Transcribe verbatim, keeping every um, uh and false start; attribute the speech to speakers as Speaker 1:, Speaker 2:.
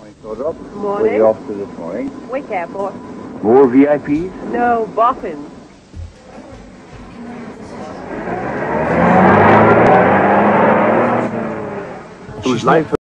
Speaker 1: Photograph.
Speaker 2: Morning.
Speaker 1: Where are you off to this morning?
Speaker 2: Wake Airport.
Speaker 1: More V I Ps?
Speaker 2: No, boffins.
Speaker 1: Whose life